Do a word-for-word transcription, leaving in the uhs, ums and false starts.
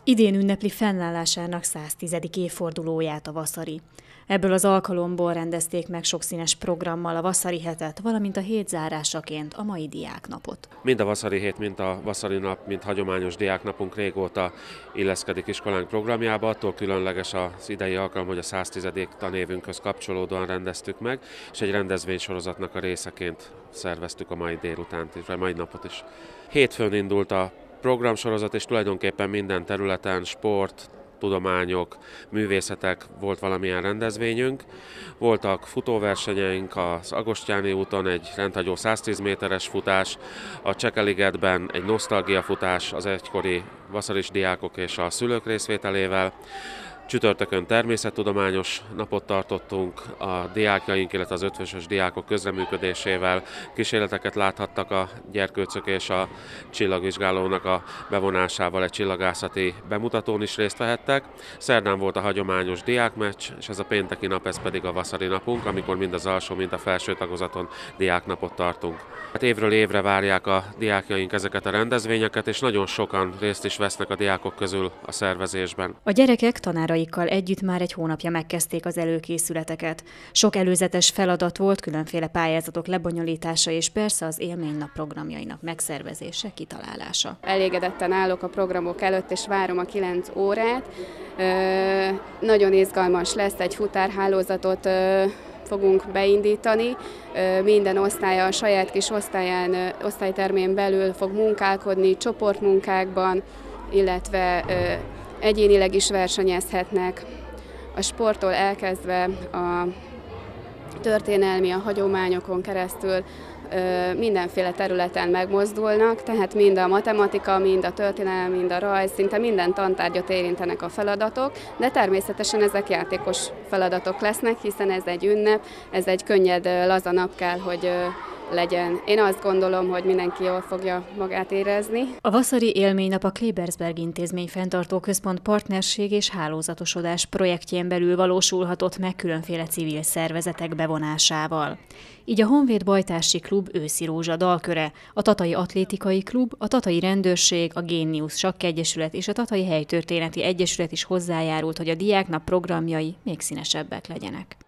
Idén ünnepli fennállásának száztizedik évfordulóját a Vaszari. Ebből az alkalomból rendezték meg sokszínes programmal a Vaszari hetet, valamint a hét zárásaként a mai diáknapot. Mind a Vaszari hét, mind a Vaszari nap, mint hagyományos diáknapunk régóta illeszkedik iskolánk programjába. Attól különleges az idei alkalom, hogy a száztizedik tanévünkhöz kapcsolódóan rendeztük meg, és egy rendezvénysorozatnak a részeként szerveztük a mai délutánt, vagy a mai napot is. Hétfőn indult a programsorozat, és tulajdonképpen minden területen, sport, tudományok, művészetek volt valamilyen rendezvényünk. Voltak futóversenyeink az Agostyáni úton, egy rendhagyó száztíz méteres futás, a Csekeligetben egy nosztalgiafutás az egykori vaszaris diákok és a szülők részvételével. Csütörtökön természettudományos napot tartottunk, a diákjaink, illetve az ötvösös diákok közreműködésével kísérleteket láthattak a gyerkőcök, és a csillagvizsgálónak a bevonásával egy csillagászati bemutatón is részt vehettek. Szerdán volt a hagyományos diákmeccs, és ez a pénteki nap, ez pedig a Vaszari napunk, amikor mind az alsó, mind a felső tagozaton diáknapot tartunk. Hát évről évre várják a diákjaink ezeket a rendezvényeket, és nagyon sokan részt is vesznek a diákok közül a szervezésben. A gyerekek tanáraikkal együtt már egy hónapja megkezdték az előkészületeket. Sok előzetes feladat volt, különféle pályázatok lebonyolítása és persze az élménynap programjainak megszervezése, kitalálása. Elégedetten állok a programok előtt, és várom a kilenc órát. Ö, nagyon izgalmas lesz, egy futárhálózatot ö, fogunk beindítani. Minden osztálya a saját kis osztályán, osztálytermén belül fog munkálkodni, csoportmunkákban, illetve egyénileg is versenyezhetnek. A sporttól elkezdve a történelmi, a hagyományokon keresztül mindenféle területen megmozdulnak, tehát mind a matematika, mind a történelem, mind a rajz, szinte minden tantárgyat érintenek a feladatok, de természetesen ezek játékos feladatok lesznek, hiszen ez egy ünnep, ez egy könnyed, laza nap kell, hogy legyen. Én azt gondolom, hogy mindenki jól fogja magát érezni. A Vaszari élménynap a Klebersberg Intézmény Fenntartó Központ partnerség és hálózatosodás projektjén belül valósulhatott meg különféle civil szervezetek bevonásával. Így a Honvéd Bajtársi Klub őszi rózsa dalköre, a Tatai Atlétikai Klub, a Tatai Rendőrség, a Géniusz Sakkegyesület és a Tatai Helytörténeti Egyesület is hozzájárult, hogy a diáknap programjai még színesebbek legyenek.